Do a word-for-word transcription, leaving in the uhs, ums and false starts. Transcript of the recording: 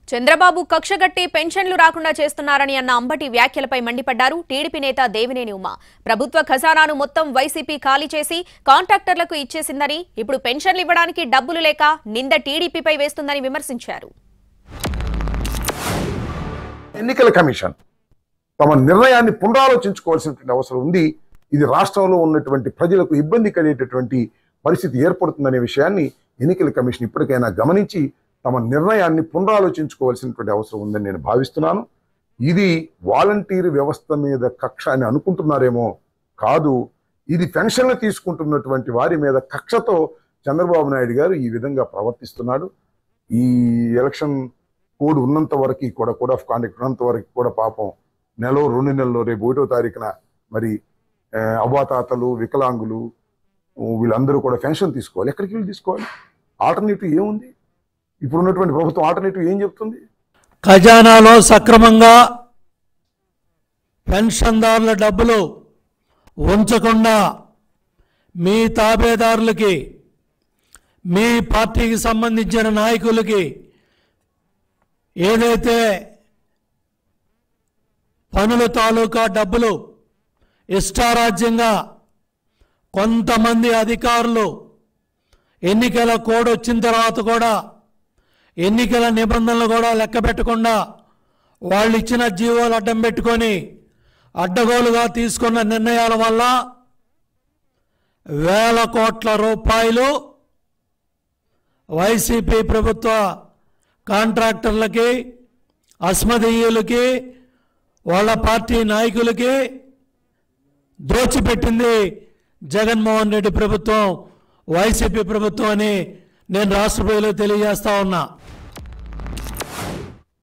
చంద్రబాబు కక్షగట్టి పెన్షన్లు రాకుండా చేస్తున్నారని అన్న అంబటి వ్యాఖ్యలపై మండిపడ్డారు టీడీపీ నేత దేవినేని ఉమ. ప్రభుత్వ ఖజానాను మొత్తం వైసీపీ ఖాళీ చేసి కాంట్రాక్టర్లకు ఇచ్చేసిందని, ఇప్పుడు పెన్షన్లు ఇవ్వడానికి డబ్బులు లేక నింద టీడీపీపై వేస్తుందని విమర్శించారు. ఎన్నికల కమిషన్ తమ నిర్ణయాన్ని పునరాలోచించుకోవాల్సినటువంటి అవసరం ఉంది. ఇది రాష్ట్రంలో ఉన్నటువంటి ప్రజలకు ఇబ్బంది కలిగేటటువంటి పరిస్థితి ఏర్పడుతుందనే విషయాన్ని ఎన్నికల కమిషన్ ఇప్పటికైనా గమనించి తమ నిర్ణయాన్ని పునరాలోచించుకోవాల్సినటువంటి అవసరం ఉందని నేను భావిస్తున్నాను. ఇది వాలంటీర్ వ్యవస్థ మీద కక్ష అని అనుకుంటున్నారేమో, కాదు. ఇది పెన్షన్లు తీసుకుంటున్నటువంటి వారి మీద కక్షతో చంద్రబాబు నాయుడు గారు ఈ విధంగా ప్రవర్తిస్తున్నాడు. ఈ ఎలక్షన్ కోడ్ ఉన్నంత వరకు కూడా కోడ్ ఆఫ్ కాండక్ట్ ఉన్నంత వరకు కూడా పాపం నెలలో రెండు నెలల్లో రేపు ఒకటో తారీఖున మరి అవ్వాతాతలు, వికలాంగులు వీళ్ళందరూ కూడా పెన్షన్ తీసుకోవాలి. ఎక్కడికి వెళ్ళి తీసుకోవాలి? ఆల్టర్నేటివ్ ఏముంది? ఇప్పుడు ఉన్నటువంటి ప్రభుత్వం ఆల్టర్నేటివ్ ఏం చెప్తుంది? ఖజానాలో సక్రమంగా పెన్షన్దారుల డబ్బులు ఉంచకుండా మీ తాబేదారులకి, మీ పార్టీకి సంబంధించిన నాయకులకి ఏదైతే పనుల తాలూకా డబ్బులు ఇష్టారాజ్యంగా కొంతమంది అధికారులు ఎన్నికల కోడ్ వచ్చిన తర్వాత కూడా ఎన్నికల నిబంధనలు కూడా లెక్క పెట్టకుండా వాళ్ళు ఇచ్చిన జీవోలు అడ్డం పెట్టుకొని అడ్డగోలుగా తీసుకున్న నిర్ణయాల వల్ల వేల కోట్ల రూపాయలు వైసీపీ ప్రభుత్వ కాంట్రాక్టర్లకి, అస్మదీయులకి, వాళ్ళ పార్టీ నాయకులకి దోచిపెట్టింది జగన్మోహన్ రెడ్డి ప్రభుత్వం, వైసీపీ ప్రభుత్వం అని నేను రాష్ట్ర ప్రజలకు తెలియజేస్తా ఉన్నా.